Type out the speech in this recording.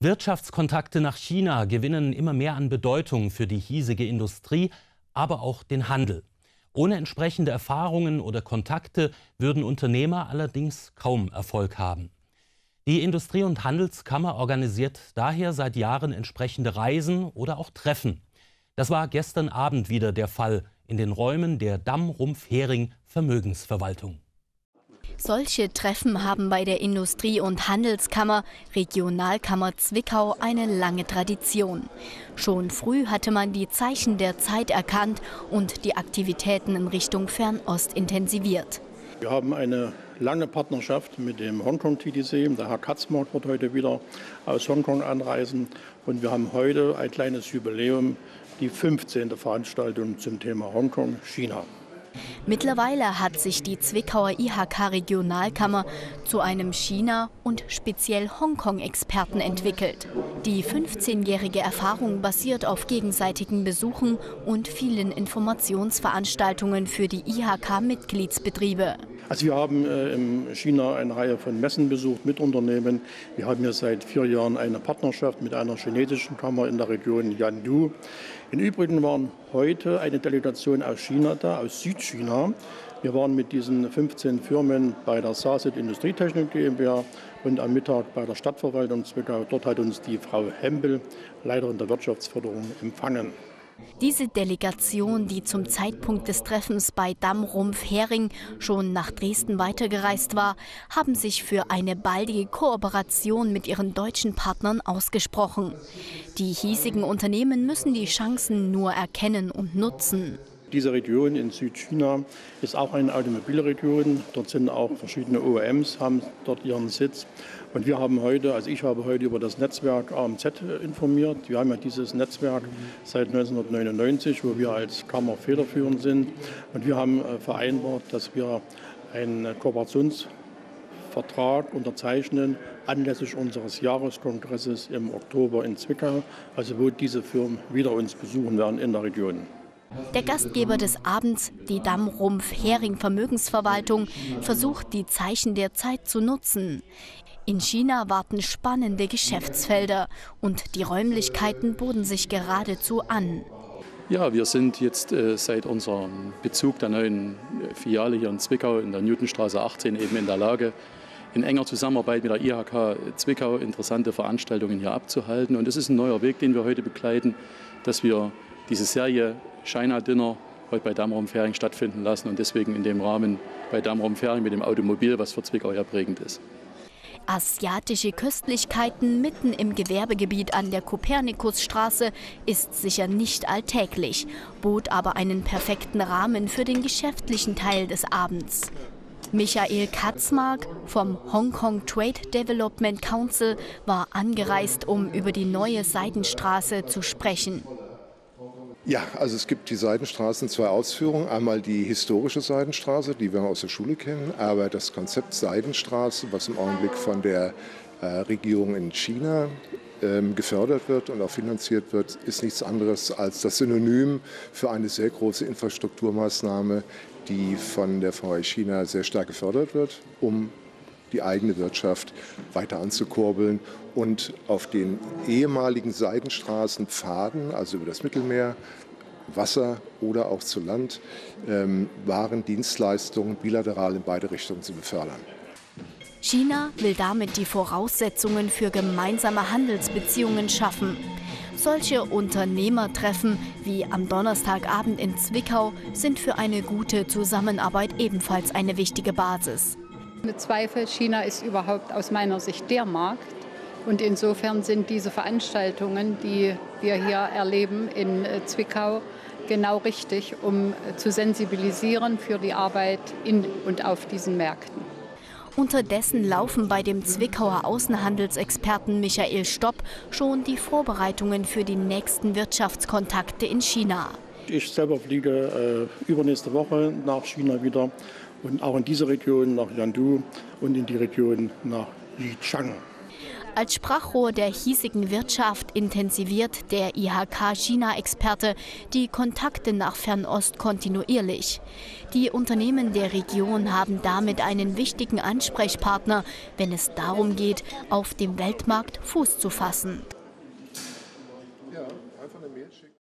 Wirtschaftskontakte nach China gewinnen immer mehr an Bedeutung für die hiesige Industrie, aber auch den Handel. Ohne entsprechende Erfahrungen oder Kontakte würden Unternehmer allerdings kaum Erfolg haben. Die Industrie- und Handelskammer organisiert daher seit Jahren entsprechende Reisen oder auch Treffen. Das war gestern Abend wieder der Fall in den Räumen der Damm-Rumpf-Hering Vermögensverwaltung. Solche Treffen haben bei der Industrie- und Handelskammer, Regionalkammer Zwickau, eine lange Tradition. Schon früh hatte man die Zeichen der Zeit erkannt und die Aktivitäten in Richtung Fernost intensiviert. Wir haben eine lange Partnerschaft mit dem Hongkong TDC. Der Herr Katzmark wird heute wieder aus Hongkong anreisen. Und wir haben heute ein kleines Jubiläum, die 15. Veranstaltung zum Thema Hongkong, China. Mittlerweile hat sich die Zwickauer IHK-Regionalkammer zu einem China- und speziell Hongkong-Experten entwickelt. Die 15-jährige Erfahrung basiert auf gegenseitigen Besuchen und vielen Informationsveranstaltungen für die IHK-Mitgliedsbetriebe. Also wir haben in China eine Reihe von Messen besucht mit Unternehmen. Wir haben hier seit 4 Jahren eine Partnerschaft mit einer chinesischen Kammer in der Region Yandu. Im Übrigen waren heute eine Delegation aus China da, aus Südchina. Wir waren mit diesen 15 Firmen bei der SASIT Industrietechnik GmbH und am Mittag bei der Stadtverwaltung Zwickau. Dort hat uns die Frau Hempel, Leiterin der Wirtschaftsförderung, empfangen. Diese Delegation, die zum Zeitpunkt des Treffens bei Damm-Rumpf-Hering schon nach Dresden weitergereist war, haben sich für eine baldige Kooperation mit ihren deutschen Partnern ausgesprochen. Die hiesigen Unternehmen müssen die Chancen nur erkennen und nutzen. Diese Region in Südchina ist auch eine Automobilregion. Dort sind auch verschiedene OEMs, haben dort ihren Sitz. Und wir haben heute, also ich habe heute über das Netzwerk AMZ informiert. Wir haben ja dieses Netzwerk seit 1999, wo wir als Kammer federführend sind. Und wir haben vereinbart, dass wir einen Kooperationsvertrag unterzeichnen anlässlich unseres Jahreskongresses im Oktober in Zwickau, also wo diese Firmen wieder uns besuchen werden in der Region. Der Gastgeber des Abends, die Damm-Rumpf-Hering Vermögensverwaltung, versucht, die Zeichen der Zeit zu nutzen. In China warten spannende Geschäftsfelder und die Räumlichkeiten boten sich geradezu an. Ja, wir sind jetzt seit unserem Bezug der neuen Filiale hier in Zwickau in der Newtonstraße 18 eben in der Lage, in enger Zusammenarbeit mit der IHK Zwickau interessante Veranstaltungen hier abzuhalten. Und es ist ein neuer Weg, den wir heute begleiten, dass wir diese Serie China Dinner heute bei Damm-Rumpf-Hering stattfinden lassen und deswegen in dem Rahmen bei Damm-Rumpf-Hering mit dem Automobil, was für Zwickau ja prägend ist. Asiatische Köstlichkeiten mitten im Gewerbegebiet an der Kopernikusstraße ist sicher nicht alltäglich, bot aber einen perfekten Rahmen für den geschäftlichen Teil des Abends. Michael Katzmark vom Hong Kong Trade Development Council war angereist, um über die neue Seidenstraße zu sprechen. Ja, also es gibt die Seidenstraße in 2 Ausführungen. Einmal die historische Seidenstraße, die wir aus der Schule kennen, aber das Konzept Seidenstraße, was im Augenblick von der Regierung in China gefördert wird und auch finanziert wird, ist nichts anderes als das Synonym für eine sehr große Infrastrukturmaßnahme, die von der VW China sehr stark gefördert wird, um die eigene Wirtschaft weiter anzukurbeln und auf den ehemaligen Seidenstraßenpfaden, also über das Mittelmeer, Wasser oder auch zu Land, Waren, Dienstleistungen bilateral in beide Richtungen zu befördern. China will damit die Voraussetzungen für gemeinsame Handelsbeziehungen schaffen. Solche Unternehmertreffen wie am Donnerstagabend in Zwickau sind für eine gute Zusammenarbeit ebenfalls eine wichtige Basis. Mit Zweifel, China ist überhaupt aus meiner Sicht der Markt. Und insofern sind diese Veranstaltungen, die wir hier erleben in Zwickau, genau richtig, um zu sensibilisieren für die Arbeit in und auf diesen Märkten. Unterdessen laufen bei dem Zwickauer Außenhandelsexperten Michael Stopp schon die Vorbereitungen für die nächsten Wirtschaftskontakte in China. Ich selber fliege übernächste Woche nach China wieder und auch in diese Region nach Yandu und in die Region nach Yichang. Als Sprachrohr der hiesigen Wirtschaft intensiviert der IHK-China-Experte die Kontakte nach Fernost kontinuierlich. Die Unternehmen der Region haben damit einen wichtigen Ansprechpartner, wenn es darum geht, auf dem Weltmarkt Fuß zu fassen.